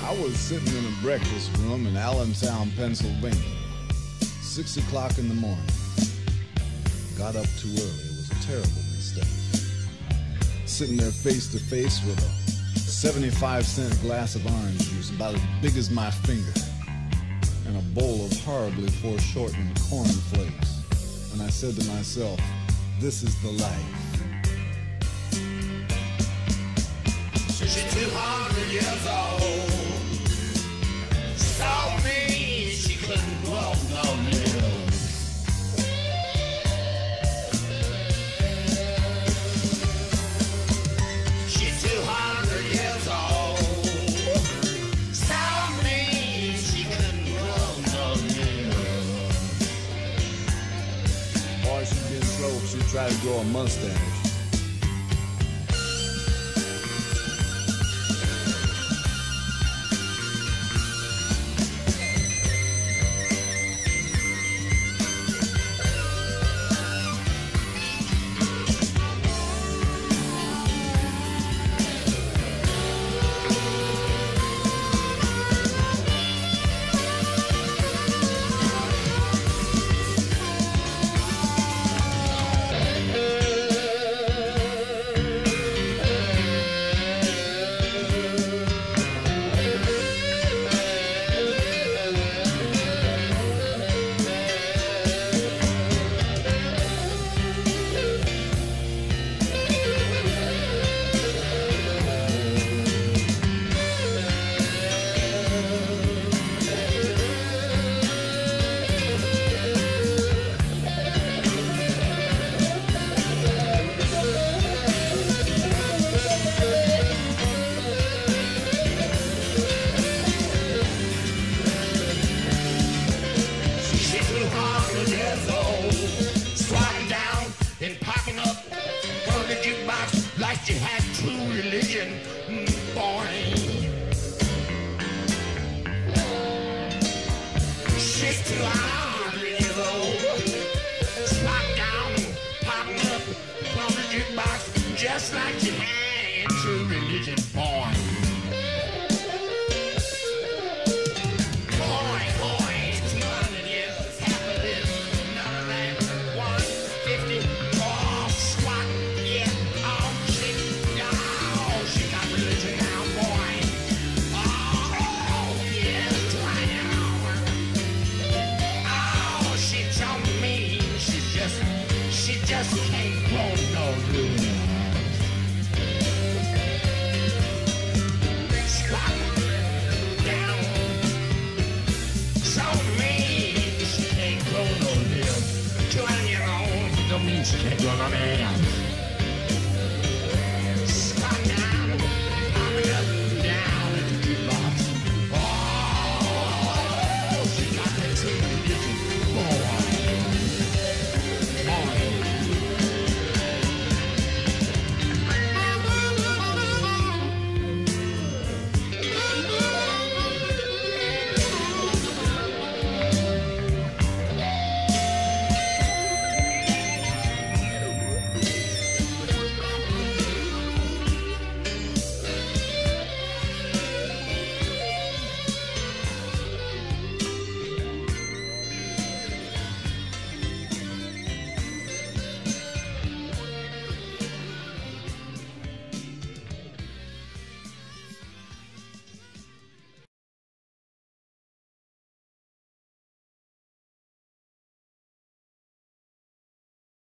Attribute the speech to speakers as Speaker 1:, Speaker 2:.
Speaker 1: I was sitting in a breakfast room in Allentown, Pennsylvania. 6 o'clock in the morning. Got up too early. It was a terrible mistake. Sitting there face to face with a 75-cent glass of orange juice about as big as my finger and a bowl of horribly foreshortened cornflakes. And I said to myself, this is the life.
Speaker 2: She's 200 years old. Saw me, she couldn't walk no more. She's 200 years old. Saw me, she couldn't walk no more.
Speaker 1: Boy, she'd been slow. She'd try to grow a mustache.
Speaker 2: Like you had true religion, boy. She's 200 years old. Slot down, popping up from the jukebox, just like you.